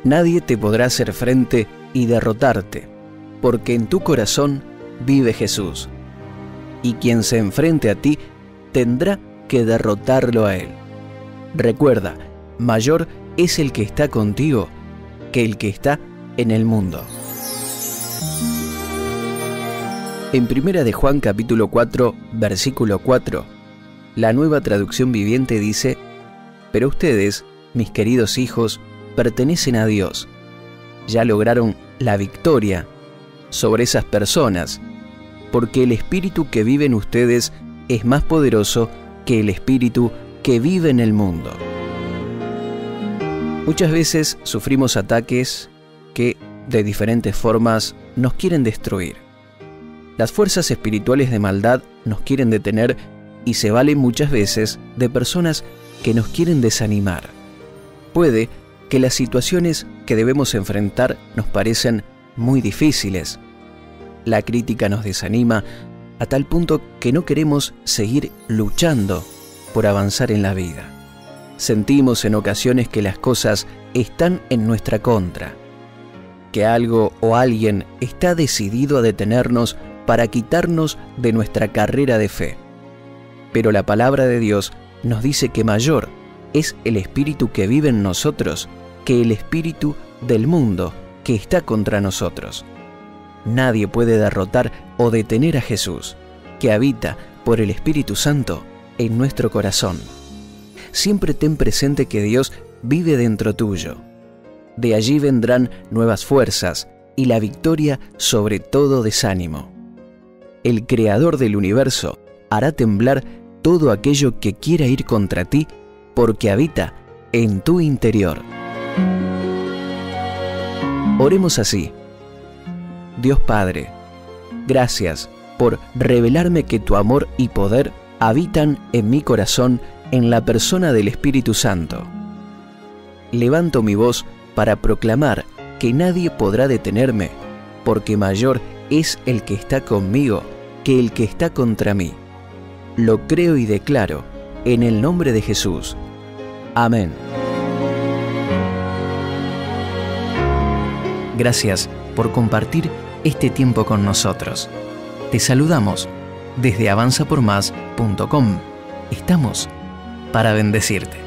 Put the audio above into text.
Nadie te podrá hacer frente y derrotarte, porque en tu corazón vive Jesús. Y quien se enfrente a ti tendrá que derrotarlo a él. Recuerda, mayor es el que está contigo que el que está en el mundo. En 1 de Juan capítulo 4, versículo 4, la Nueva Traducción Viviente dice: pero ustedes, mis queridos hijos, pertenecen a Dios. Ya lograron la victoria sobre esas personas, porque el espíritu que vive en ustedes es más poderoso que el espíritu que vive en el mundo. Muchas veces sufrimos ataques que, de diferentes formas, nos quieren destruir. Las fuerzas espirituales de maldad nos quieren detener y se valen muchas veces de personas que nos quieren desanimar. Puede que las situaciones que debemos enfrentar nos parecen muy difíciles. La crítica nos desanima a tal punto que no queremos seguir luchando por avanzar en la vida. Sentimos en ocasiones que las cosas están en nuestra contra, que algo o alguien está decidido a detenernos para quitarnos de nuestra carrera de fe. Pero la palabra de Dios nos dice que mayor es el espíritu que vive en nosotros que el espíritu del mundo que está contra nosotros. Nadie puede derrotar o detener a Jesús, que habita por el Espíritu Santo en nuestro corazón. Siempre ten presente que Dios vive dentro tuyo. De allí vendrán nuevas fuerzas y la victoria sobre todo desánimo. El Creador del universo hará temblar todo aquello que quiera ir contra ti, porque habita en tu interior. Oremos así. Dios Padre, gracias por revelarme que tu amor y poder habitan en mi corazón en la persona del Espíritu Santo. Levanto mi voz para proclamar que nadie podrá detenerme, porque mayor es el que está conmigo que el que está contra mí. Lo creo y declaro en el nombre de Jesús. Amén. Gracias por compartir este tiempo con nosotros. Te saludamos desde avanzapormás.com. Estamos para bendecirte.